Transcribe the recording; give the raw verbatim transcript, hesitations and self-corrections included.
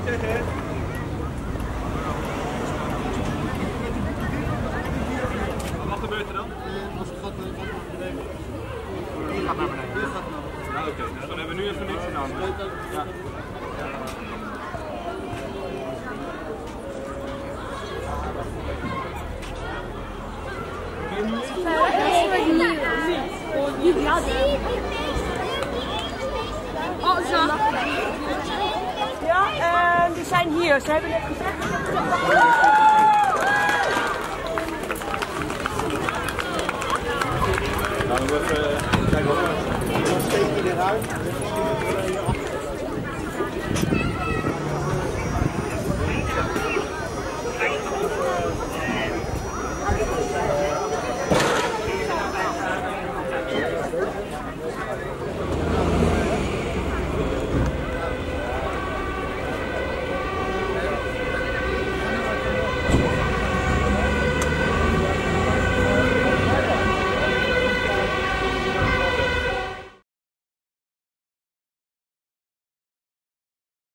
Wat gebeurt er dan? Als het gat naar beneden. Die gaat naar beneden. Die gaat naar beneden. Ja, oké. Okay. Dan hebben we nu even niks gedaan. Ja. Oh, zo. Ja, en die zijn hier. Ze hebben net gezegd. Nou, we even kijken wat er. Dan steek je eruit.